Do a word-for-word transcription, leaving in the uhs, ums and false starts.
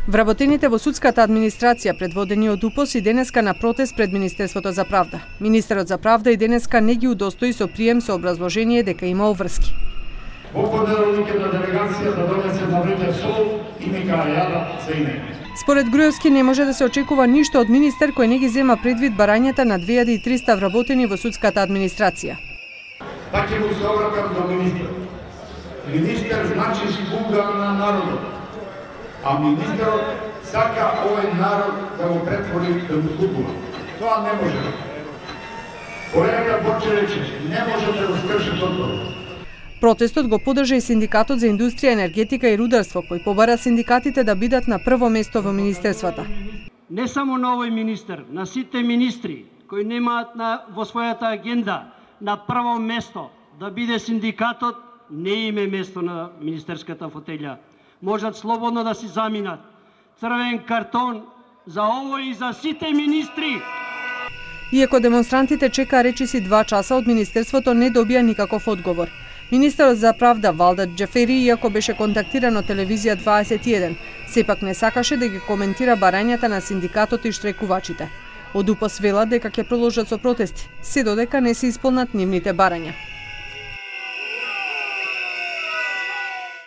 Вработените во судската администрација предводени од УПОС и денеска на протест пред Министерството за правда. Министерот за правда и денеска не ги удостои со прием со образложение дека има обврски. Во понеделник на делегација да донесе на време сол и Мика Јада за име. Според Груевски не може да се очекува ништо од министер кој не ги зема предвид барањата на две илјади и триста вработени во судската администрација. Така му се обратам до министер. Министер значи слуга на народот. А министерот сака овој народ да го претвори да го слугува. Тоа не може. Колегата Борче рече, не може да го скрши тоа. Протестот го подржа и Синдикатот за индустрија, енергетика и рударство, кој побара синдикатите да бидат на прво место во министерствата. Не само на овој министер, на сите министри кои немаат на во својата агенда на прво место да биде синдикатот, не име место на министерската фотелја. Можат слободно да си заминат. Црвен картон за овој и за сите министри. Иако демонстрантите чекаа речиси два часа, од министерството не добија никаков одговор. Министерот за правда Валдат Џефери, иако беше контактиран од телевизија дваесет и еден, сепак не сакаше да ги коментира барањата на синдикатот и штрекувачите. Од УПОС велат дека ќе продолжат со протести, се додека не се исполнат нивните барања.